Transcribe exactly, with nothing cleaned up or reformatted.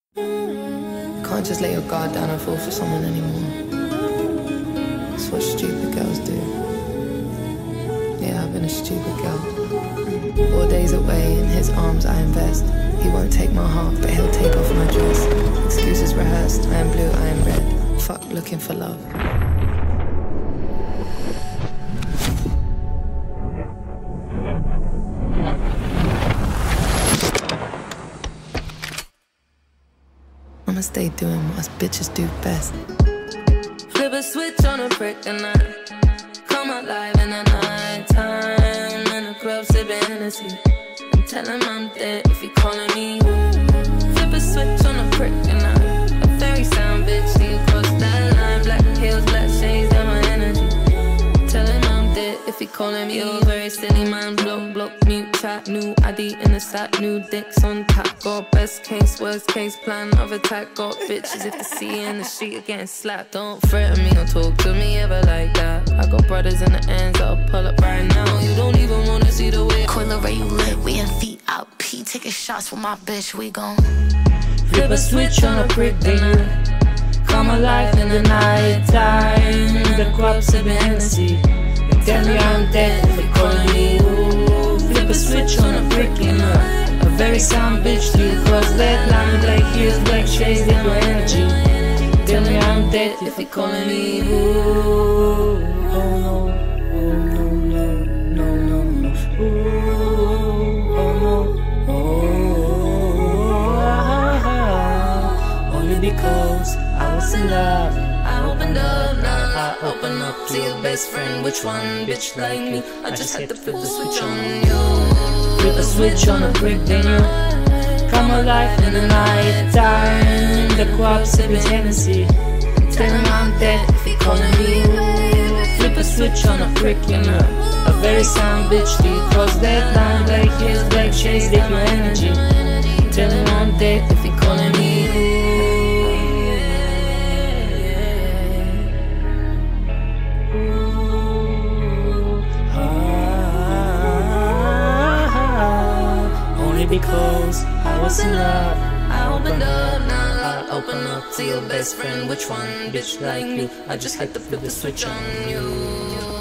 You can't just let your guard down and fall for someone anymore. That's what stupid girls do. Yeah, I've been a stupid girl. Four days away, in his arms I invest. He won't take my heart, but he'll take off my dress. Excuses rehearsed, I am blue, I am red. Fuck looking for love. I'ma stay doing what us bitches do best. Flip a switch on a brick and I come alive in the night time. In the club sipping Hennessy and tell him I'm dead if he calling me. Flip a switch on a brick and I a very sound bitch. See you cross that line. Black heels, black shades, and my energy. Tell him I'm dead if he calling me. You're very silly man. Block, block, mute, chat. New I D in the stack. New dicks on tap. Got best case, worst case plan of attack. Got bitches if they see you in the street are getting slapped. Don't threaten me or talk to me ever like that. I got brothers in the ends that'll pull up right now. You don't even wanna see the way. Coi Leray, you lit. We in V I P, taking shots with my bitch. We gon' flip a switch on a brick, then I come alive in the night time. The club sipping Hennessy and tell me I'm dead if you're calling me. Ooh, flip a switch on a brick, and I a very sound bitch. Do you cross that line? Black heels, black shades, and my energy. Tell me I'm dead if you're calling me. Ooh, oh no, oh no, no, no, no, no. Ooh, oh no, oh, ah, ah, only because I was in love. I opened up, now I open up to your best friend. Which one, bitch like me? I just had to flip the switch on you. Flip a switch on a brick, then you come alive in the night time. The club sipping Hennessy, tell him I'm dead if he calling me. Flip a switch on a brick, you know, a very sound bitch. Do you cross that line? Black heels, black shades, take your energy. Tell him I'm dead if he calling me. Because I was in love, I opened up, now I open up to your best friend. Which one, bitch like you? I just had to flip the switch on you.